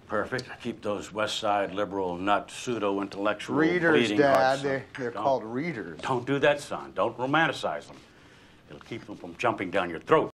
Perfect. Keep those West Side liberal nut pseudo-intellectual Readers, bleeding Dad. hearts. They're called readers. Don't do that, son. Don't romanticize them. It'll keep them from jumping down your throat.